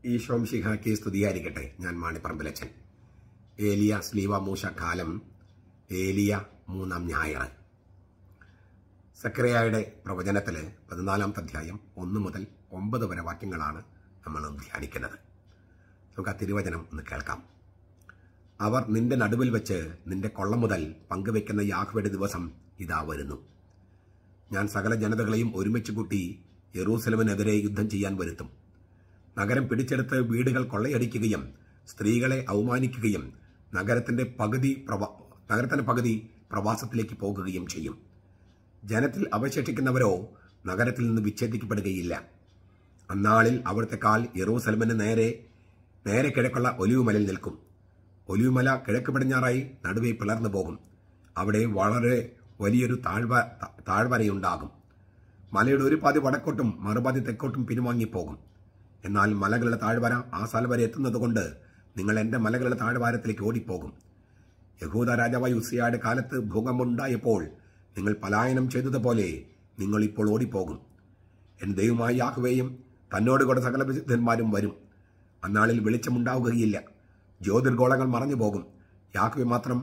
ഈശോം ശിഹാക്കി സ്തുതിയായിരിക്കട്ടെ. ഞാൻ മാണിപ്പറമ്പിലച്ചൻ. ഏലിയ സ്ലീവ മൂശ കാലം, ഏലിയ മൂന്നാം ഞായർ. സക്കറിയായുടെ പ്രവചനത്തിൽ 14 അധ്യായം 1 മുതൽ 9 വരെ വാക്യങ്ങളാണ് നമ്മൾ ധ്യാനിക്കുന്നത്. നമുക്ക് ആ തിരുവചനം ഒന്ന് കേൾക്കാം. അവർ നിന്റെ നടുവിൽ വെച്ച് നിന്റെ കൊള്ള മുതൽ പങ്കുവെക്കുന്ന യാഹ്വയുടെ ദിവസം ഇതാ വരുന്നു. ഞാൻ സകല ജനതകളെയും ഒരുമിച്ച് കൂട്ടി യെറൂസലമിനെതിരെ യുദ്ധം ചെയ്യാൻ വരുത്തും. നഗരം പിടിച്ചെടുത്ത് വീടുകൾ കൊള്ളയടിക്കുകയും സ്ത്രീകളെ അവമാനിക്കുകയും നഗരത്തിന്റെ പകുതി പ്രവാസത്തിലേക്ക് പോകുകയും ചെയ്യും. ജനത്തിൽ അവശേഷിക്കുന്നവരോ നഗരത്തിൽ നിന്ന് വിച്ഛേദിക്കപ്പെടുകയില്ല. അന്നാളിൽ അവിടുത്തെ കാൽ യെറൂസലമിന് നേരെ കിഴക്കുള്ള ഒലിവുമലയിൽ നിൽക്കും. ഒലിവുമല കിഴക്ക് പടിഞ്ഞാറായി നടുവേ പിളർന്നു പോകും. അവിടെ വളരെ വലിയൊരു താഴ്വരയുണ്ടാകും. മലയുടെ ഒരു പാതി വടക്കോട്ടും മറുപാതി തെക്കോട്ടും പിൻവാങ്ങിപ്പോകും. എന്നാൽ മലകളുടെ താഴ്വര ആ സ്ഥലം വരെ എത്തുന്നതുകൊണ്ട് നിങ്ങൾ എൻ്റെ മലകളുടെ താഴ്വാരത്തിലേക്ക് ഓടിപ്പോകും. യഹൂദ രാജാവായ ഉസ്സിയയുടെ കാലത്ത് ഭൂകമ്പമുണ്ടായപ്പോൾ നിങ്ങൾ പലായനം ചെയ്തതുപോലെ നിങ്ങൾ ഇപ്പോൾ ഓടിപ്പോകും. എൻ ദൈവമായ യാഹ്വേയും തന്നോട് കൂടെ സകല വിശുദ്ധന്മാരും വരും. അന്നാളിൽ വെളിച്ചമുണ്ടാവുകയില്ല, ജ്യോതിർഗോളങ്ങൾ മറഞ്ഞു പോകും. യാഹ്വേ മാത്രം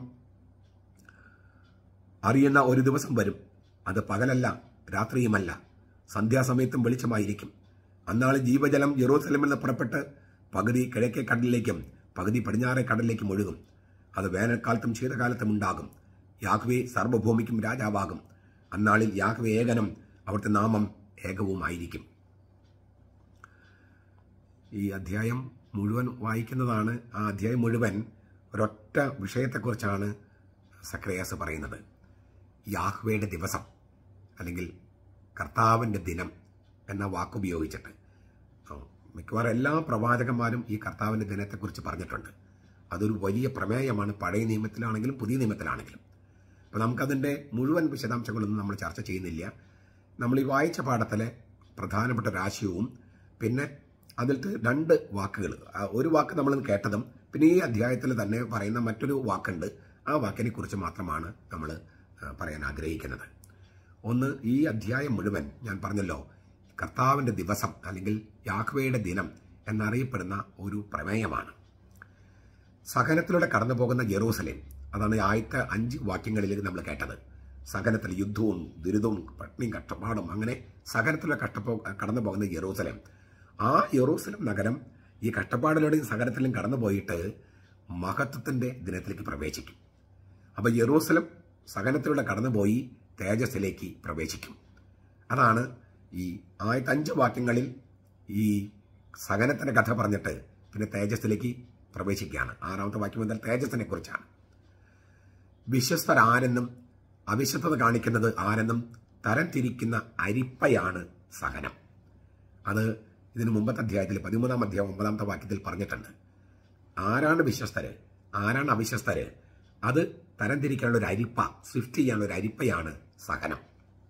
അറിയുന്ന ഒരു ദിവസം വരും. അത് പകലല്ല, രാത്രിയുമല്ല, സന്ധ്യാസമയത്തും വെളിച്ചമായിരിക്കും. അന്നാളിൽ ജീവജലം യെറൂസലേമിൽ നിന്ന് പുറപ്പെട്ട് പകുതി കിഴക്കേ കടലിലേക്കും പകുതി പടിഞ്ഞാറേ കടലിലേക്കും ഒഴുകും. അത് വേനൽക്കാലത്തും ശീതകാലത്തും ഉണ്ടാകും. യാഹ്വേ സർവ്വഭൂമിക്കും രാജാവാകും. അന്നാളിൽ യാഹ്വേ ഏകനും, അവിടുത്തെ നാമം ഏകവുമായിരിക്കും. ഈ അധ്യായം മുഴുവൻ വായിക്കുന്നതാണ്. ആ അധ്യായം മുഴുവൻ ഒരൊറ്റ വിഷയത്തെക്കുറിച്ചാണ് സക്കറിയാസ് പറയുന്നത്. യാഹ്വേയുടെ ദിവസം അല്ലെങ്കിൽ കർത്താവിൻ്റെ ദിനം എന്ന വാക്കുപയോഗിച്ചിട്ട് മിക്കവാറും എല്ലാ പ്രവാചകന്മാരും ഈ കർത്താവിൻ്റെ ദിനത്തെക്കുറിച്ച് പറഞ്ഞിട്ടുണ്ട്. അതൊരു വലിയ പ്രമേയമാണ്, പഴയ നിയമത്തിലാണെങ്കിലും പുതിയ നിയമത്തിലാണെങ്കിലും. അപ്പോൾ നമുക്കതിൻ്റെ മുഴുവൻ വിശദാംശങ്ങളൊന്നും നമ്മൾ ചർച്ച ചെയ്യുന്നില്ല. നമ്മൾ ഈ വായിച്ച പാഠത്തിലെ പ്രധാനപ്പെട്ട രാശിയവും പിന്നെ അതിലത്തെ 2 വാക്കുകൾ, ഒരു വാക്ക് നമ്മൾ കേട്ടതും പിന്നെ ഈ അധ്യായത്തിൽ തന്നെ പറയുന്ന മറ്റൊരു വാക്കുണ്ട്. ആ വാക്കിനെ കുറിച്ച് മാത്രമാണ് നമ്മൾ പറയാൻ ആഗ്രഹിക്കുന്നത്. ഒന്ന്, ഈ അധ്യായം മുഴുവൻ ഞാൻ പറഞ്ഞല്ലോ കർത്താവിൻ്റെ ദിവസം അല്ലെങ്കിൽ യാഹ്വേയുടെ ദിനം എന്നറിയപ്പെടുന്ന ഒരു പ്രമേയമാണ്. സഹനത്തിലൂടെ കടന്നു പോകുന്ന യെറൂസലേം, അതാണ് ആദ്യത്തെ 5 വാക്യങ്ങളിലേക്ക് നമ്മൾ കേട്ടത്. സഹനത്തിൽ യുദ്ധവും ദുരിതവും പട്ടിണിയും കഷ്ടപ്പാടും, അങ്ങനെ സഹനത്തിലൂടെ കടന്നു പോകുന്ന യെറൂസലേം. ആ യെറൂസലേം നഗരം ഈ കഷ്ടപ്പാടിലൂടെയും സഹനത്തിലും കടന്നുപോയിട്ട് മഹത്വത്തിൻ്റെ ദിനത്തിലേക്ക് പ്രവേശിക്കും. അപ്പോൾ യെറൂസലേം സഹനത്തിലൂടെ കടന്നുപോയി തേജസ്സിലേക്ക് പ്രവേശിക്കും. അതാണ് ഈ 5 വാക്യങ്ങളിൽ ഈ സഹനത്തിൻ്റെ കഥ പറഞ്ഞിട്ട് പിന്നെ തേജസ്സിലേക്ക് പ്രവേശിക്കുകയാണ്. 6ാമത്തെ വാക്യം മുതൽ തേജസ്സിനെ കുറിച്ചാണ്. വിശ്വസ്തർ ആരെന്നും അവിശ്വസ്തത കാണിക്കുന്നത് ആരെന്നും തരംതിരിക്കുന്ന അരിപ്പയാണ് സഹനം. അത് ഇതിന് മുമ്പത്തെ അധ്യായത്തിൽ 13ാം അധ്യായം 9ാമത്തെ വാക്യത്തിൽ പറഞ്ഞിട്ടുണ്ട്. ആരാണ് വിശ്വസ്തര്, ആരാണ് അവിശ്വസ്തര്, അത് തരംതിരിക്കാനുള്ള ഒരു അരിപ്പ, സ്വിഫ്റ്റ് ചെയ്യാനുള്ള ഒരു അരിപ്പയാണ് സഹനം.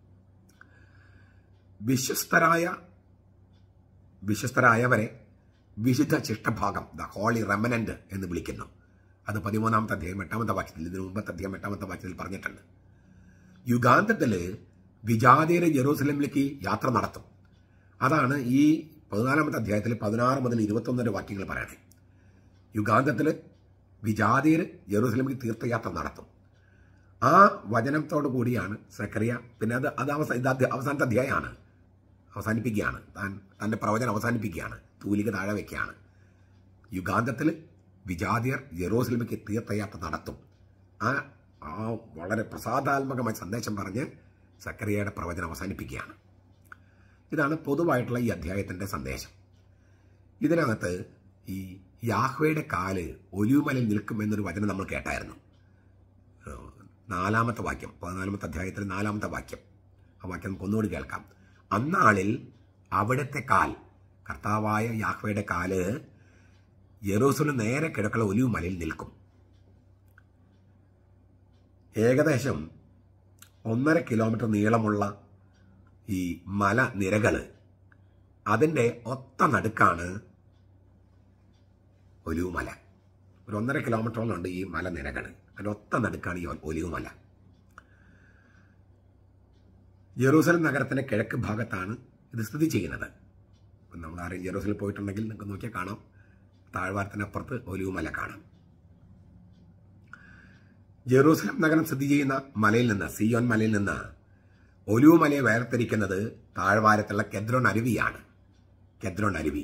വിശ്വസ്തരായവരെ വിശുദ്ധ ശിഷ്ടഭാഗം, ദ ഹോളി റെമനന്റ് എന്ന് വിളിക്കുന്നു. അത് 13ാമത്തെ അധ്യായം 8ാമത്തെ വാക്യത്തിൽ, ഇതിന് മുമ്പത്തെ അധ്യായം 8ാമത്തെ വാക്യത്തിൽ പറഞ്ഞിട്ടുണ്ട്. യുഗാന്തത്തിൽ വിജാതിയർ യെറൂസലേമിലേക്ക് യാത്ര നടത്തും. അതാണ് ഈ 14ാമത്തെ അധ്യായത്തിൽ 16 മുതൽ 21 വരെ വാക്യങ്ങൾ പറയണേ. യുഗാന്തത്തിൽ വിജാതിയർ യെറൂസലേമിലേക്ക് തീർത്ഥയാത്ര നടത്തും. ആ വചനത്തോടു കൂടിയാണ് സക്കറിയ, പിന്നെ അത് അവസാനത്തെ അധ്യായമാണ്, അവസാനിപ്പിക്കുകയാണ്. തൻ്റെ പ്രവചനം അവസാനിപ്പിക്കുകയാണ്, തൂലിക താഴെ വയ്ക്കുകയാണ്. യുഗാന്തത്തിൽ വിജാതിയർ യെറൂസലേമിലേക്ക് തീർത്ഥയാത്ര നടത്തും. ആ വളരെ പ്രസാദാത്മകമായ സന്ദേശം പറഞ്ഞ് സക്കറിയയുടെ പ്രവചനം അവസാനിപ്പിക്കുകയാണ്. ഇതാണ് പൊതുവായിട്ടുള്ള ഈ അധ്യായത്തിൻ്റെ സന്ദേശം. ഇതിനകത്ത് ഈ യാഹ്വേയുടെ കാല് ഒലിവുമലയിൽ നിൽക്കുമെന്നൊരു വചനം നമ്മൾ കേട്ടായിരുന്നു. 4ാമത്തെ വാക്യം, 14ാമത്തെ അധ്യായത്തിൽ 4ാമത്തെ വാക്യം. ആ വാക്യം നമുക്ക് ഒന്നുകൂടി കേൾക്കാം. അന്നാളിൽ അവിടുത്തെ കാൽ, കർത്താവായ യാഹ്വേയുടെ കാല് യെറൂസലേം നേരെ കിഴക്കുള്ള ഒലിവുമലയിൽ നിൽക്കും. ഏകദേശം 1.5 കിലോമീറ്റർ നീളമുള്ള ഈ മലനിരകൾ, അതിൻ്റെ ഒത്ത നടുക്കാണ് ഒലിവുമല. ഒരു 1.5 കിലോമീറ്ററോളം ഉണ്ട് ഈ മലനിരകൾ. അതിൻ്റെ ഒത്ത നടുക്കാണ് ഈ ഒലിവുമല. യെറൂസലേം നഗരത്തിന്റെ കിഴക്ക് ഭാഗത്താണ് ഇത് സ്ഥിതി ചെയ്യുന്നത്. നമ്മൾ ആരെയും ജെറൂസലേം പോയിട്ടുണ്ടെങ്കിൽ നിങ്ങൾക്ക് നോക്കിയാൽ കാണാം, താഴ്വാരത്തിനപ്പുറത്ത് ഒലിവുമല കാണാം. ജെറൂസലേം നഗരം സ്ഥിതി ചെയ്യുന്ന മലയിൽ നിന്ന്, സിയോൻ മലയിൽ നിന്ന് ഒലിവുമലയെ വേർതിരിക്കുന്നത് താഴ്വാരത്തുള്ള കെദ്രോൺ അരുവിയാണ്. കെദ്രോൺ അരുവി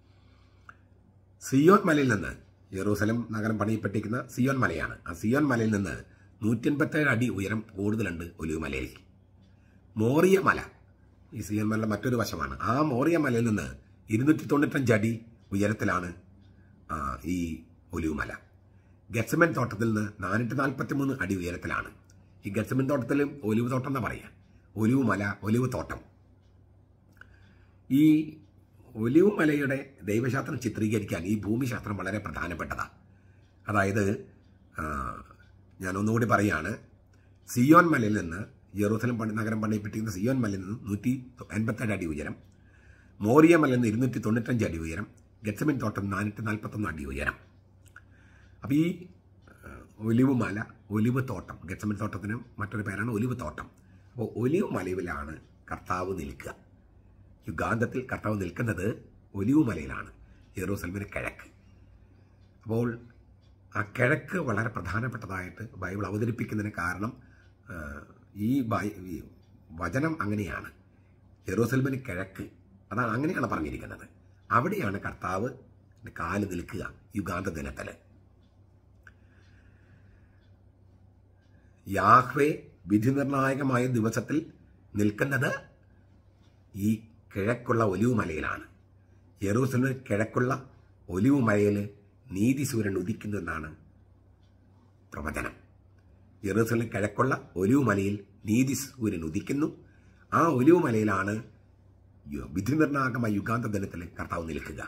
സിയോൻ മലയിൽ നിന്ന്, ജെറൂസലേം നഗരം പണിയപ്പെട്ടിരിക്കുന്ന സിയോൻ മലയാണ്. ആ സിയോൻ മലയിൽ നിന്ന് 187 അടി ഉയരം കൂടുതലുണ്ട് ഒലിവുമലയിൽ. മോറിയ മല ഈ സിയോൻ മലയുടെ മറ്റൊരു വശമാണ്. ആ മോറിയ മലയിൽ നിന്ന് 295 അടി ഉയരത്തിലാണ് ഈ ഒലിവുമല. ഗെത്സമൻ തോട്ടത്തിൽ നിന്ന് 443 അടി ഉയരത്തിലാണ്. ഈ ഗെത്സമൻ തോട്ടത്തിൽ ഒലിവ് തോട്ടം എന്നാ പറയുക, ഒലിവുമല, ഒലിവ് തോട്ടം. ഈ ഒലിവുമലയുടെ ദൈവശാസ്ത്രം ചിത്രീകരിക്കാൻ ഈ ഭൂമിശാസ്ത്രം വളരെ പ്രധാനപ്പെട്ടതാണ്. അതായത് ഞാൻ ഒന്നുകൂടി പറയുകയാണ്, സിയോൻ മലയിൽ നിന്ന്, ജെറൂസലേം നഗരം പണിയപ്പെട്ടിരിക്കുന്ന സിയോൻ മലയിൽ നിന്ന് 187 അടി ഉയരം, മോറിയ മലയിൽ നിന്ന് 295 അടി ഉയരം, ഗെത്സമൻ തോട്ടം 441 അടി ഉയരം. അപ്പോൾ ഈ ഒലിവ് മല, ഒലിവ് തോട്ടം, ഗെത്സമൻ തോട്ടത്തിന് മറ്റൊരു പേരാണ് ഒലിവ് തോട്ടം. അപ്പോൾ ഒലിവ് മലയിലാണ് കർത്താവ് നിൽക്കുക. യുഗാന്തത്തിൽ കർത്താവ് നിൽക്കുന്നത് ഒലിവ് മലയിലാണ്, ജെറൂസലേമിന് കിഴക്ക്. അപ്പോൾ ആ കിഴക്ക് വളരെ പ്രധാനപ്പെട്ടതായിട്ട് ബൈബിൾ അവതരിപ്പിക്കുന്നതിന് കാരണം ഈ വചനം അങ്ങനെയാണ്. ജെറൂസലേമിന് കിഴക്ക്, അതാണ്, അങ്ങനെയാണ് പറഞ്ഞിരിക്കുന്നത്. അവിടെയാണ് കർത്താവ് കാല് നിൽക്കുക യുഗാന്ത ദിനത്തിൽ. യാഹ്വേ വിധി നിർണായകമായ ദിവസത്തിൽ നിൽക്കുന്നത് ഈ കിഴക്കുള്ള ഒലിവുമലയിലാണ്. യെരൂസലേമിന് കിഴക്കുള്ള ഒലിവുമലയിൽ നീതിസൂര്യൻ ഉദിക്കുന്നു എന്നാണ് പ്രവചനം. യെരൂസലേമിന് കിഴക്കുള്ള ഒലിവുമലയിൽ നീതിസൂര്യൻ ഉദിക്കുന്നു. ആ ഒലിവുമലയിലാണ് വിധി നിർണായകമായ യുഗാന്ത ദിനത്തിൽ കർത്താവ് നിൽക്കുക.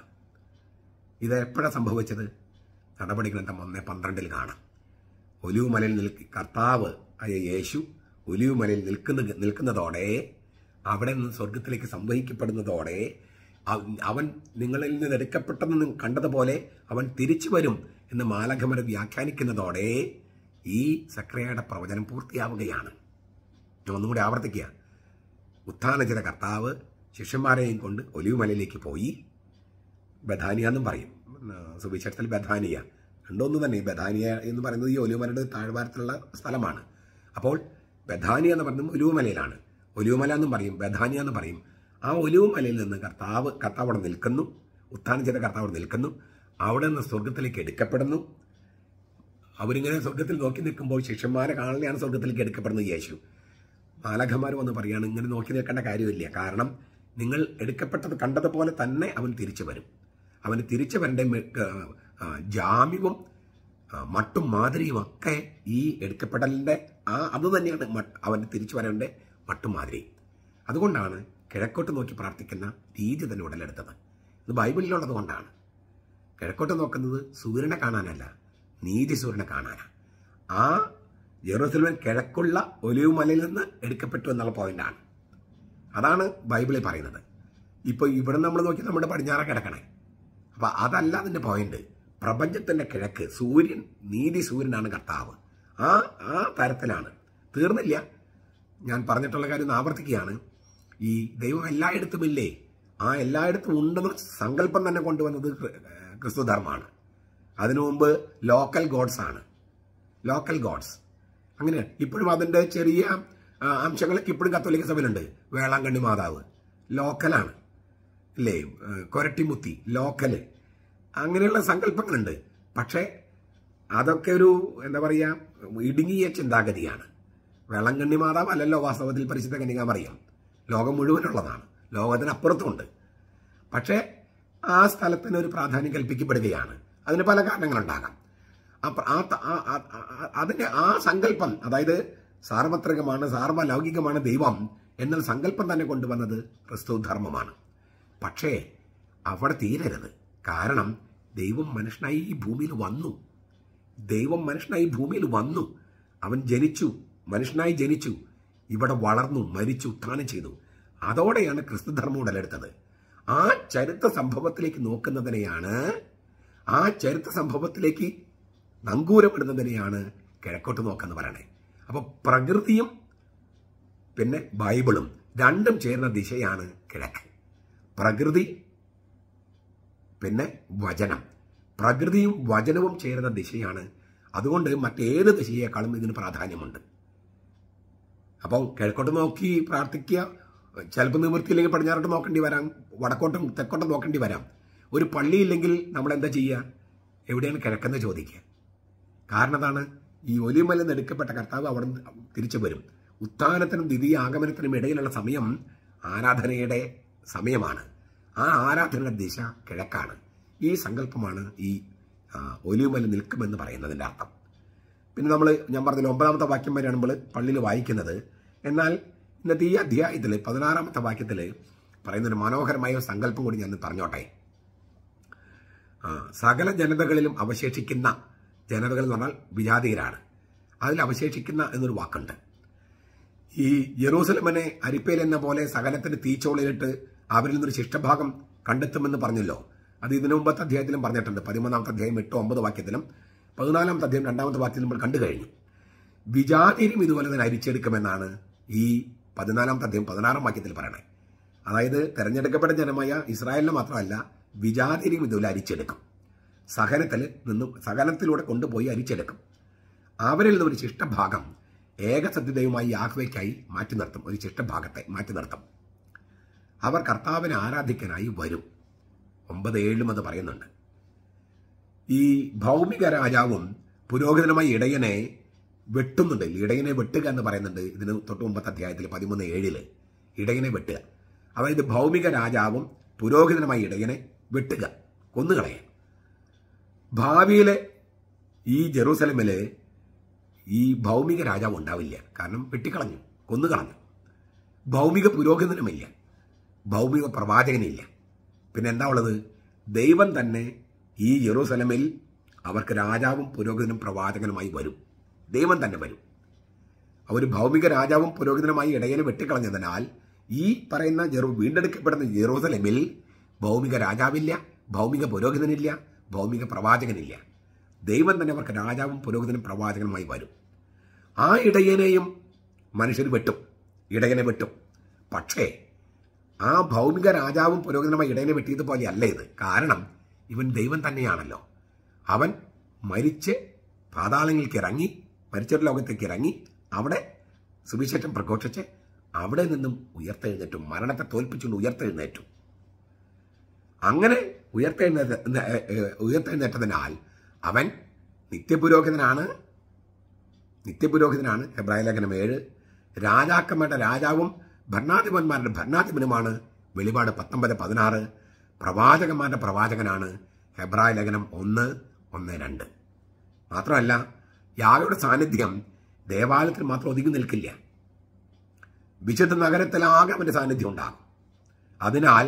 ഇത് എപ്പോഴാണ് സംഭവിച്ചത്? നടപടി ഗ്രന്ഥം 1:12 കാണാം. ഒലിവുമലയിൽ കർത്താവ് ആയ യേശു ഒലിവുമലയിൽ നിൽക്കുന്നതോടെ, അവിടെ നിന്ന് സ്വർഗത്തിലേക്ക് സംവഹിക്കപ്പെടുന്നതോടെ, അവൻ നിങ്ങളിൽ നിന്ന് എടുക്കപ്പെട്ടെന്ന് കണ്ടതുപോലെ അവൻ തിരിച്ചു വരും എന്ന് മാലാഖമാർ വ്യാഖ്യാനിക്കുന്നതോടെ ഈ സക്രിയയുടെ പ്രവചനം പൂർത്തിയാവുകയാണ്. ഒന്നുകൂടി ആവർത്തിക്കുക. ഉത്ഥാനം ചെയ്ത കർത്താവ് ശിഷ്യന്മാരെയും കൊണ്ട് ഒലിവുമലയിലേക്ക് പോയി. ബഥാനിയ എന്നും പറയും, സുവിശേഷത്തിൽ ബഥാനിയ, രണ്ടൊന്നു തന്നെ. ബഥാനിയ എന്ന് പറയുന്നത് ഈ ഒലിവുമലയുടെ താഴ്വാരത്തിലുള്ള സ്ഥലമാണ്. അപ്പോൾ ബഥാനിയ എന്ന് പറയുന്നത് ഒലിവുമലയിലാണ്. ഒലിവുമല എന്നും പറയും, ബഥാനിയ എന്ന് പറയും. ആ ഒലിവുമലയിൽ നിന്ന് കർത്താവ് അവിടെ നിൽക്കുന്നു. ഉത്ഥാനം ചെയ്ത കർത്താവ് അവിടെ നിൽക്കുന്നു. അവിടെ നിന്ന് സ്വർഗത്തിലേക്ക് എടുക്കപ്പെടുന്നു. അവരിങ്ങനെ സ്വർഗത്തിൽ നോക്കി നിൽക്കുമ്പോൾ ശിഷ്യന്മാരെ കാണലെയാണ് സ്വർഗത്തിലേക്ക് എടുക്കപ്പെടുന്നത് യേശു. മാലാഖമാർ വന്ന് പറയുകയാണ്, ഇങ്ങനെ നോക്കി നിൽക്കേണ്ട കാര്യമില്ല, കാരണം നിങ്ങൾ എടുക്കപ്പെട്ടത് കണ്ടതുപോലെ തന്നെ അവൻ തിരിച്ചു വരും. അവന് തിരിച്ചു വരേണ്ട ജാമ്യവും മട്ടും മാതിരിയും ഒക്കെ ഈ എടുക്കപ്പെടലിൻ്റെ അത് തന്നെയാണ് അവന് തിരിച്ചു വരേണ്ട മട്ടും മാതിരി. അതുകൊണ്ടാണ് കിഴക്കോട്ട് നോക്കി പ്രാർത്ഥിക്കുന്ന രീതി തന്നെ ഉടലെടുത്തത്. ഇത് ബൈബിളിലുള്ളത് കൊണ്ടാണ്. കിഴക്കോട്ട് നോക്കുന്നത് സൂര്യനെ കാണാനല്ല, നീതി സൂര്യനെ കാണാനാണ്. ആ ജെറൂസലേം കിഴക്കുള്ള ഒലിവുമലയിൽ നിന്ന് എടുക്കപ്പെട്ടു എന്നുള്ള പോയിന്റാണ്. അതാണ് ബൈബിളിൽ പറയുന്നത്. ഇപ്പോൾ ഇവിടെ നമ്മൾ നോക്കി നമ്മുടെ പടിഞ്ഞാറ കിടക്കണേ. അപ്പം അതല്ല അതിൻ്റെ പോയിന്റ്. പ്രപഞ്ചത്തിൻ്റെ കിഴക്ക് സൂര്യൻ, നീതി സൂര്യനാണ് കർത്താവ്. ആ തരത്തിലാണ്. തീർന്നില്ല. ഞാൻ പറഞ്ഞിട്ടുള്ള കാര്യം ആവർത്തിക്കുകയാണ്. ഈ ദൈവം എല്ലായിടത്തും ഇല്ലേ, ആ എല്ലായിടത്തും ഉണ്ടെന്ന് സങ്കല്പം തന്നെ കൊണ്ടുവന്നത് ക്രിസ്തുധർമ്മമാണ്. അതിനു മുമ്പ് ലോക്കൽ ഗോഡ്സ് ആണ്. ലോക്കൽ ഗോഡ്സ് അങ്ങനെയാണ്. ഇപ്പോഴും അതിൻ്റെ ചെറിയ അംശങ്ങളൊക്കെ ഇപ്പോഴും കത്തോലിക്ക സഭയിലുണ്ട്. വേളാങ്കണ്ണി മാതാവ് ലോക്കലാണ് അല്ലേ, കൊരട്ടിമുത്തി ലോക്കല്, അങ്ങനെയുള്ള സങ്കല്പങ്ങളുണ്ട്. പക്ഷേ അതൊക്കെ ഒരു എന്താ പറയുക, ഇടുങ്ങിയ ചിന്താഗതിയാണ്. വേളാങ്കണ്ണി മാതാവ് അല്ലല്ലോ വാസ്തവത്തിൽ പരിശുദ്ധ കന്യകാമറിയം. ലോകം മുഴുവനുള്ളതാണ്, ലോകത്തിനപ്പുറത്തുണ്ട്. പക്ഷേ ആ സ്ഥലത്തിന് ഒരു പ്രാധാന്യം കൽപ്പിക്കപ്പെടുകയാണ്. അതിന് പല കാരണങ്ങളുണ്ടാകാം. അതിൻ്റെ ആ സങ്കല്പം, അതായത് സാർവത്രികമാണ്, സാർവലൗകികമാണ് ദൈവം എന്നുള്ള സങ്കല്പം തന്നെ കൊണ്ടുവന്നത് ക്രിസ്തു ധർമ്മമാണ്. പക്ഷേ അവിടെ തീരരുത്. കാരണം ദൈവം മനുഷ്യനായി ഈ ഭൂമിയിൽ വന്നു. ദൈവം മനുഷ്യനായി ഭൂമിയിൽ വന്നു. അവൻ ജനിച്ചു, മനുഷ്യനായി ജനിച്ചു, ഇവിടെ വളർന്നു, മരിച്ചു, ഉത്ഥാനം ചെയ്തു. അതോടെയാണ് ക്രിസ്തുധർമ്മം ഉടലെടുത്തത്. ആ ചരിത്ര സംഭവത്തിലേക്ക് നോക്കുന്നതിനെയാണ്, ആ ചരിത്ര സംഭവത്തിലേക്ക് നങ്കൂരപ്പെടുന്നതിനെയാണ് കിഴക്കോട്ട് നോക്കെന്ന് പറയണേ. അപ്പോൾ പ്രകൃതിയും പിന്നെ ബൈബിളും രണ്ടും ചേർന്ന ദിശയാണ് കിഴക്ക്. പ്രകൃതി പിന്നെ വചനം. പ്രകൃതിയും വചനവും ചേരുന്ന ദിശയാണ്. അതുകൊണ്ട് മറ്റേത് ദിശയേക്കാളും ഇതിന് പ്രാധാന്യമുണ്ട്. അപ്പോൾ കിഴക്കോട്ട് നോക്കി പ്രാർത്ഥിക്കുക. ചിലപ്പോൾ നിവൃത്തിയില്ലെങ്കിൽ പടിഞ്ഞാറോട്ട് നോക്കേണ്ടി വരാം, വടക്കോട്ടും തെക്കോട്ടും നോക്കേണ്ടി വരാം. ഒരു പള്ളിയില്ലെങ്കിൽ നമ്മൾ എന്താ ചെയ്യുക? എവിടെയാണ് കിഴക്കെന്ന് ചോദിക്കുക. കാരണം അതാണ്, ഈ ഒലിമല നെടുക്കപ്പെട്ട കർത്താവ് അവിടെ തിരിച്ചു വരും. ഉത്ഥാനത്തിനും ദ്വിതീയ ആഗമനത്തിനും ഇടയിലുള്ള സമയം ആരാധനയുടെ സമയമാണ്. ആ ആരാധനയുടെ ദിശ കിഴക്കാണ്. ഈ സങ്കല്പമാണ് ഈ ഒലിമല നിൽക്കുമെന്ന് പറയുന്നതിൻ്റെ അർത്ഥം. പിന്നെ ഞാൻ പറഞ്ഞതിൽ 9ാമത്തെ വാക്യം വരെയാണ് നമ്മൾ പള്ളിയിൽ വായിക്കുന്നത്. എന്നാൽ ഇന്നത്തെ ഈ അധ്യായത്തിൽ 16ാമത്തെ വാക്യത്തിൽ പറയുന്നൊരു മനോഹരമായ സങ്കല്പം കൂടി ഞാൻ പറഞ്ഞോട്ടെ. സകല ജനതകളിലും അവശേഷിക്കുന്ന, ജനതകൾ എന്ന് പറഞ്ഞാൽ വിജാതീയരാണ്, അതിൽ അവശേഷിക്കുന്ന എന്നൊരു വാക്കുണ്ട്. ഈ യെരൂസലേമിനെ അരിപ്പയിൽ എന്ന പോലെ സകലത്തിന് തീച്ചോളിലിട്ട് അവരിൽ നിന്നൊരു ശിഷ്ടഭാഗം കണ്ടെത്തുമെന്ന് പറഞ്ഞല്ലോ. അത് ഇതിനു മുമ്പത്തെ അധ്യായത്തിലും പറഞ്ഞിട്ടുണ്ട്. 13ാമത്തെ അധ്യായം 8-9 വാക്യത്തിലും 14ാമത്തെ അധ്യായം 2ാമത്തെ വാക്യത്തിലും നമ്മൾ കണ്ടു കഴിഞ്ഞു. വിജാതീയരും ഇതുപോലെ തന്നെ അരിച്ചെടുക്കുമെന്നാണ് ഈ 14ാമത്തെ അധ്യായം 16ാം വാക്യത്തിൽ പറയണേ. അതായത് തെരഞ്ഞെടുക്കപ്പെട്ട ജനമായ ഇസ്രായേലിനെ മാത്രമല്ല, വിജാതീയരും ഇതുപോലെ അരിച്ചെടുക്കും. സഹനത്തിലൂടെ കൊണ്ടുപോയി അരിച്ചെടുക്കും. അവരിൽ നിന്ന് ഒരു ശിഷ്ടഭാഗം ഏകസത്യതയുമായി യാഹ്വേക്കായി മാറ്റി നിർത്തും. ഒരു ശിഷ്ടഭാഗത്തെ മാറ്റി നിർത്തും. അവർ കർത്താവിനെ ആരാധിക്കാനായി വരും. 9-7 അത് പറയുന്നുണ്ട്. ഈ ഭൗമിക രാജാവും പുരോഹിതനുമായ ഇടയനെ വെട്ടുന്നുണ്ട്. ഇടയനെ വെട്ടുക എന്ന് പറയുന്നുണ്ട്. ഇതിന് തൊട്ട് മുമ്പത്തെ അധ്യായത്തിൽ 13-7 ഇടയനെ വെട്ടുക. അതായത് ഭൗമിക രാജാവും പുരോഹിതനുമായ ഇടയനെ വെട്ടുക, കൊന്നുകളയുക. ഭാവിയിലെ ഈ ജെറൂസലമില് ഈ ഭൗമിക രാജാവ് ഉണ്ടാവില്ല. കാരണം വെട്ടിക്കളഞ്ഞു, കൊന്നുകളഞ്ഞു. ഭൗമിക പുരോഹിതനുമില്ല, ഭൗമിക പ്രവാചകനില്ല. പിന്നെ എന്താ ഉള്ളത്? ദൈവം തന്നെ ഈ യെരൂസലേമിൽ അവർക്ക് രാജാവും പുരോഹിതനും പ്രവാചകനുമായി വരും. ദൈവം തന്നെ വരും. അവർ ഭൗമിക രാജാവും പുരോഹിതനുമായി ഇടയനെ വെട്ടിക്കളഞ്ഞതിനാൽ ഈ പറയുന്ന വീണ്ടെടുക്കപ്പെടുന്ന യെരൂസലേമിൽ ഭൗമിക രാജാവില്ല, ഭൗമിക പുരോഹിതനില്ല, ഭൗമിക പ്രവാചകനില്ല. ദൈവം തന്നെ അവർക്ക് രാജാവും പുരോഹിതനും പ്രവാചകനുമായി വരും. ആ ഇടയനെയും മനുഷ്യർ വെട്ടും, ഇടയനെ വെട്ടും. പക്ഷേ ആ ഭൗമിക രാജാവും പുരോഹിതനുമായി ഇടയനെ വെട്ടിയതുപോലെ അല്ല ഇത്. കാരണം ഇവൻ ദൈവം തന്നെയാണല്ലോ. അവൻ മരിച്ച് പാതാളങ്ങളിലേക്ക് ഇറങ്ങി, മരിച്ചൊരു ലോകത്തേക്ക് ഇറങ്ങി, അവിടെ സുവിശേഷം പ്രഘോഷിച്ച് അവിടെ നിന്നും ഉയർത്തെഴുന്നേറ്റു. മരണത്തെ തോൽപ്പിച്ചുകൊണ്ട് ഉയർത്തെഴുന്നേറ്റു. അങ്ങനെ ഉയർത്തെഴുന്നേറ്റതിനാൽ അവൻ നിത്യപുരോഹിതനാണ്. ഹെബ്രായ ലേഖനം 7. രാജാക്കന്മാരുടെ രാജാവും ഭരണാധിപന്മാരുടെ ഭരണാധിപനുമാണ്. വെളിപാട് 19-16. പ്രവാചകന്മാരുടെ പ്രവാചകനാണ്. ഹെബ്രായ ലേഖനം 1:1-2. മാത്രമല്ല, യാഗയുടെ സാന്നിധ്യം ദേവാലയത്തിൽ മാത്രം ഒതുങ്ങി നിൽക്കില്ല. വിശുദ്ധ നഗരത്തിലാകെ അവന്റെ സാന്നിധ്യം ഉണ്ടാകും. അതിനാൽ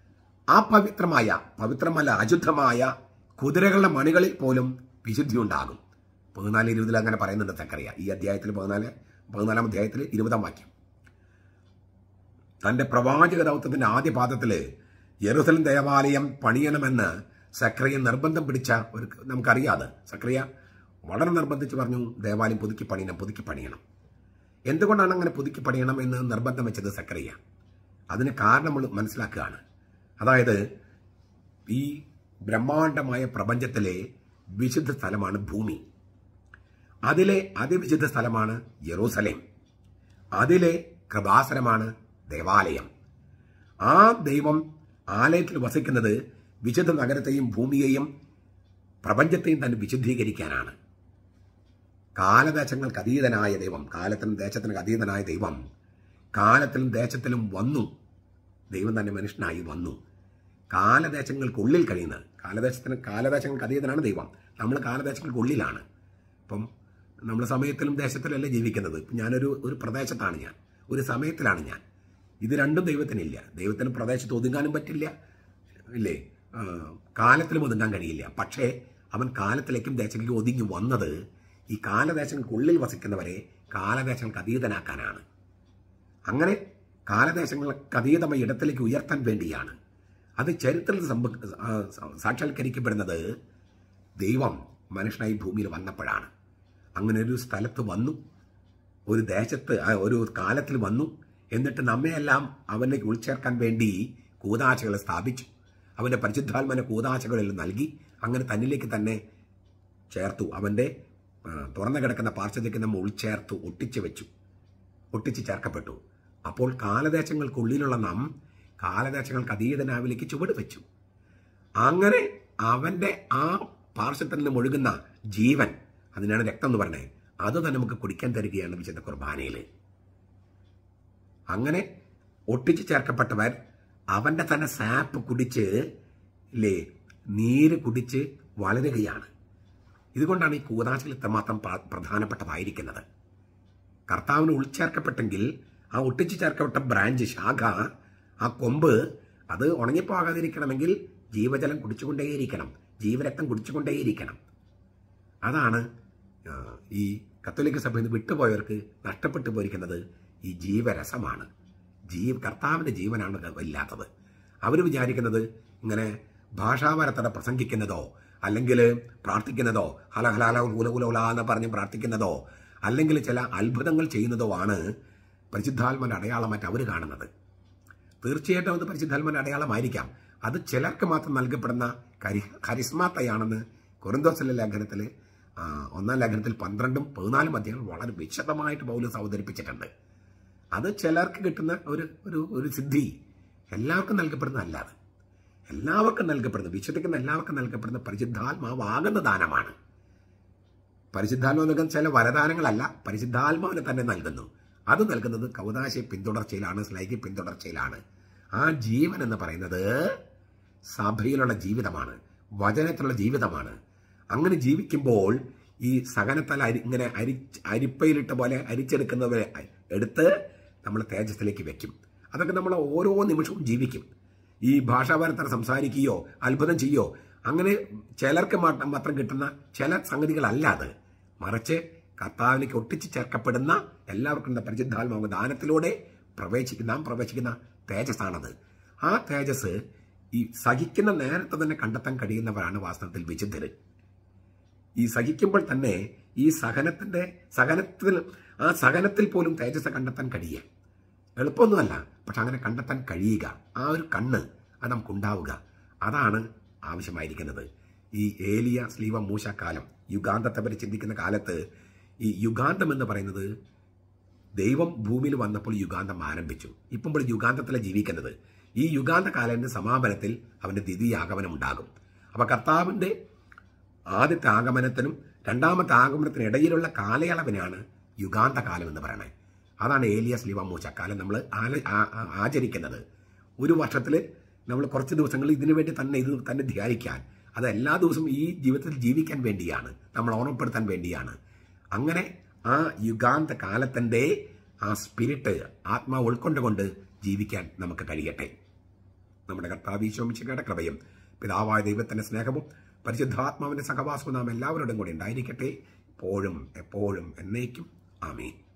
പവിത്രമല്ല അശുദ്ധമായ കുതിരകളുടെ മണികളിൽ പോലും വിശുദ്ധി ഉണ്ടാകും. 14-20 അങ്ങനെ പറയുന്നുണ്ട് സക്കറിയ. ഈ അധ്യായത്തിൽ 14-ാം അധ്യായത്തിൽ 20ാം വാക്യം. തന്റെ പ്രവാചക ദൗത്യത്തിന്റെ ആദ്യ പാദത്തിൽ യെരൂസലേം ദേവാലയം പണിയണമെന്ന് സക്കറിയ നിർബന്ധം പിടിച്ച നമുക്കറിയാതെ സക്കറിയ വളരെ നിർബന്ധിച്ച് പറഞ്ഞു, ദേവാലയം പുതുക്കി പണിയണം. എന്തുകൊണ്ടാണ് അങ്ങനെ പുതുക്കി പണിയണം എന്ന് നിർബന്ധം വെച്ചത് സക്കറിയ? അതിന് കാരണം നമ്മൾ മനസ്സിലാക്കുകയാണ്. അതായത് ഈ ബ്രഹ്മാണ്ഡമായ പ്രപഞ്ചത്തിലെ വിശുദ്ധ സ്ഥലമാണ് ഭൂമി. അതിലെ അതിവിശുദ്ധ സ്ഥലമാണ് യെരൂസലേം. അതിലെ കൃപാസനമാണ് ദേവാലയം. ആ ദൈവം ആലയത്തിൽ വസിക്കുന്നത് വിശുദ്ധ നഗരത്തെയും ഭൂമിയെയും പ്രപഞ്ചത്തെയും തന്നെ വിശുദ്ധീകരിക്കാനാണ്. കാലദേശങ്ങൾക്ക് അതീതനായ ദൈവം, കാലത്തിനും ദേശത്തിനും അതീതനായ ദൈവം കാലത്തിലും ദേശത്തിലും വന്നു. ദൈവം തന്നെ മനുഷ്യനായി വന്നു. കാലദേശങ്ങൾക്കുള്ളിൽ കഴിയുന്നത്, കാലദേശങ്ങൾക്ക് അതീതനാണ് ദൈവം. നമ്മൾ കാലദേശങ്ങൾക്കുള്ളിലാണ്. ഇപ്പം നമ്മൾ സമയത്തിലും ദേശത്തിലല്ല ജീവിക്കുന്നത്. ഞാനൊരു പ്രദേശത്താണ്, ഞാൻ ഒരു സമയത്തിലാണ് ഞാൻ. ഇത് രണ്ടും ദൈവത്തിനില്ല. ദൈവത്തിന് പ്രദേശത്ത് ഒതുങ്ങാനും പറ്റില്ല, ഇല്ലേ? കാലത്തിലും ഒതുങ്ങാൻ കഴിയില്ല. പക്ഷേ അവൻ കാലത്തിലേക്കും ദേശത്തിലേക്കും ഒതുങ്ങി വന്നത് ഈ കാലദേശങ്ങൾക്കുള്ളിൽ വസിക്കുന്നവരെ കാലദേശങ്ങൾക്ക് അതീതനാക്കാനാണ്. അങ്ങനെ കാലദേശങ്ങൾക്ക് അതീതമായ ഇടത്തിലേക്ക് ഉയർത്താൻ വേണ്ടിയാണ്. അത് ചരിത്രത്തിൽ സാക്ഷാത്കരിക്കപ്പെടുന്നത് ദൈവം മനുഷ്യനായി ഭൂമിയിൽ വന്നപ്പോഴാണ്. അങ്ങനെ ഒരു സ്ഥലത്ത് വന്നു, ഒരു ദേശത്ത്, ഒരു കാലത്തിൽ വന്നു. എന്നിട്ട് നമ്മയെല്ലാം അവനിലേക്ക് ഉൾച്ചേർക്കാൻ വേണ്ടി കൂദാശകളെ സ്ഥാപിച്ചു. അവൻ്റെ പരിശുദ്ധാത്മാവിനെ കൂദാശകളിൽ നൽകി അങ്ങനെ തന്നിലേക്ക് തന്നെ ചേർത്തു. അവൻ്റെ തുറന്നു കിടക്കുന്ന പാർശ്വതയ്ക്ക് നമ്മൾ ഉൾച്ചേർത്തു ഒട്ടിച്ച് ചേർക്കപ്പെട്ടു. അപ്പോൾ കാലദേശങ്ങൾക്കുള്ളിലുള്ള നാം കാലദേശങ്ങൾക്ക് അതീതനാവിലേക്ക് ചുവട് വെച്ചു. അങ്ങനെ അവൻ്റെ ആ പാർശ്വത്തിൽ നിന്ന് ഒഴുകുന്ന ജീവൻ, അതിനാണ് രക്തം എന്ന് പറഞ്ഞത്, അത് തന്നെ നമുക്ക് കുടിക്കാൻ തരികയാണ് വിശുദ്ധ കുർബാനയിൽ. അങ്ങനെ ഒട്ടിച്ച് ചേർക്കപ്പെട്ടവർ അവൻ്റെ തന്നെ സാപ്പ് കുടിച്ച് നീര് കുടിച്ച് വളരുകയാണ്. ഇതുകൊണ്ടാണ് ഈ കൂദാശകൾ ഇത്രമാത്രം പ്രധാനപ്പെട്ടതായിരിക്കുന്നത്. കർത്താവിന് ഉൾച്ചേർക്കപ്പെട്ടെങ്കിൽ ആ ഒട്ടിച്ച് ചേർക്കപ്പെട്ട ബ്രാഞ്ച്, ശാഖ, ആ കൊമ്പ് അത് ഉണങ്ങിപ്പോകാതിരിക്കണമെങ്കിൽ ജീവജലം കുടിച്ചുകൊണ്ടേയിരിക്കണം, ജീവരക്തം കുടിച്ചുകൊണ്ടേയിരിക്കണം. അതാണ് ഈ കത്തോലിക്ക സഭയിൽ നിന്ന് വിട്ടുപോയവർക്ക് നഷ്ടപ്പെട്ടു പോയിരിക്കുന്നത്. ഈ ജീവരസമാണ്, കർത്താവിൻ്റെ ജീവനാണ് ഇല്ലാത്തത്. അവർ വിചാരിക്കുന്നത് ഇങ്ങനെ ഭാഷാപരത്തോടെ പ്രസംഗിക്കുന്നതോ അല്ലെങ്കിൽ പ്രാർത്ഥിക്കുന്നതോ ഹലഹലാല ഉലകുല എന്ന് പറഞ്ഞ് പ്രാർത്ഥിക്കുന്നതോ അല്ലെങ്കിൽ ചില അത്ഭുതങ്ങൾ ചെയ്യുന്നതോ ആണ് പരിശുദ്ധാത്മാവിൻ്റെ അടയാളമായിട്ട് അവർ കാണുന്നത്. തീർച്ചയായിട്ടും അത് പരിശുദ്ധാത്മാവിൻ്റെ അടയാളമായിരിക്കാം. അത് ചിലർക്ക് മാത്രം നൽകപ്പെടുന്ന കരിസ്മാത്തയാണെന്ന് കൊരിന്തോസിലെ ലേഖനത്തിൽ 1-ാം ലേഖനത്തിൽ 12-14 അധ്യായങ്ങൾ വളരെ വിശദമായിട്ട് പൗലോസ് അവതരിപ്പിച്ചിട്ടുണ്ട്. അത് ചിലർക്ക് കിട്ടുന്ന ഒരു സിദ്ധി, എല്ലാവർക്കും നൽകപ്പെടുന്നതല്ല. അത് എല്ലാവർക്കും നൽകപ്പെടുന്ന, വിശ്വസിക്കുന്ന എല്ലാവർക്കും നൽകപ്പെടുന്ന പരിശുദ്ധാത്മാവാകുന്ന ദാനമാണ്. പരിശുദ്ധാത്മാവ് നൽകുന്ന ചില വരദാനങ്ങളല്ല, പരിശുദ്ധാത്മാവിനെ തന്നെ നൽകുന്നു. അത് നൽകുന്നത് കൗദാശ പിന്തുടർച്ചയിലാണ്, സ്ലൈഹി പിന്തുടർച്ചയിലാണ്. ആ ജീവൻ എന്ന് പറയുന്നത് സഭയിലുള്ള ജീവിതമാണ്, വചനത്തിലുള്ള ജീവിതമാണ്. അങ്ങനെ ജീവിക്കുമ്പോൾ ഈ സഹനത്താൽ ഇങ്ങനെ അരിപ്പയിലിട്ട പോലെ അരിച്ചെടുക്കുന്നവരെ എടുത്ത് നമ്മൾ തേജസ്സിലേക്ക് വെക്കും. അതൊക്കെ നമ്മൾ ഓരോ നിമിഷവും ജീവിക്കും. ഈ ഭാഷാപരത്തിൽ സംസാരിക്കുകയോ അത്ഭുതം ചെയ്യുകയോ അങ്ങനെ ചിലർക്ക് മാത്രം കിട്ടുന്ന ചില സംഗതികളല്ലാതെ, മറിച്ച് കർത്താവിലേക്ക് ഒട്ടിച്ച് ചേർക്കപ്പെടുന്ന എല്ലാവർക്കും പരിശുദ്ധാത്മാവ് ദാനത്തിലൂടെ നാം പ്രവേശിക്കുന്ന തേജസ്സാണത്. ആ തേജസ് ഈ സഹിക്കുന്ന നേരത്തെ തന്നെ കണ്ടെത്താൻ കഴിയുന്നവരാണ് വാസ്തവത്തിൽ വിശുദ്ധര്. ഈ സഹിക്കുമ്പോൾ തന്നെ ഈ സഹനത്തിൽ പോലും തേജസ് കണ്ടെത്താൻ കഴിയുക എളുപ്പമൊന്നുമല്ല. പക്ഷെ അങ്ങനെ കണ്ടെത്താൻ കഴിയുക, ആ ഒരു കണ്ണ് അത് നമുക്കുണ്ടാവുക, അതാണ് ആവശ്യമായിരിക്കുന്നത്. ഈ ഏലിയ സ്ലീവ മൂശ കാലം, യുഗാന്തത്തെ പറ്റി ചിന്തിക്കുന്ന കാലത്ത് ഈ യുഗാന്തം എന്ന് പറയുന്നത് ദൈവം ഭൂമിയിൽ വന്നപ്പോൾ യുഗാന്തം ആരംഭിച്ചു. ഇപ്പോൾ യുഗാന്തത്തിലാണ് ജീവിക്കുന്നത്. ഈ യുഗാന്ത കാലത്തിന്റെ സമാപനത്തിൽ അവന്റെ ദ്വിതീയ ആഗമനം ഉണ്ടാകും. അപ്പോൾ കർത്താവിന്റെ ആദ്യത്തെ ആഗമനത്തിനും രണ്ടാമത്തെ ആഗമനത്തിനും ഇടയിലുള്ള കാലയളവിനാണ് യുഗാന്ത കാലം എന്ന് പറയുന്നത്. അതാണ് ഏലിയ സ്ലീവ മൂശ കാലം നമ്മൾ ആചരിക്കുന്നത്. ഒരു വർഷത്തിൽ നമ്മൾ കുറച്ച് ദിവസങ്ങൾ ഇതിനു വേണ്ടി തന്നെ ഇത് തന്നെ ധ്യാനിക്കാൻ, അത് എല്ലാ ദിവസവും ഈ ജീവിതത്തിൽ ജീവിക്കാൻ വേണ്ടിയാണ്, നമ്മൾ ഓർമ്മപ്പെടുത്താൻ വേണ്ടിയാണ്. അങ്ങനെ ആ യുഗാന്ത കാലത്തിൻ്റെ ആ സ്പിരിറ്റ്, ആത്മാവ് ഉൾക്കൊണ്ടുകൊണ്ട് ജീവിക്കാൻ നമുക്ക് കഴിയട്ടെ. നമ്മുടെ കർത്താവ് ഈശോ മിശിഹായുടെ കൃപയും പിതാവായ ദൈവത്തിന്റെ സ്നേഹവും പരിശുദ്ധാത്മാവിന്റെ സഹവാസവും നാം എല്ലാവരോടും കൂടി ഉണ്ടായിരിക്കട്ടെ, എപ്പോഴും എപ്പോഴും എന്നേക്കും. ആമേൻ.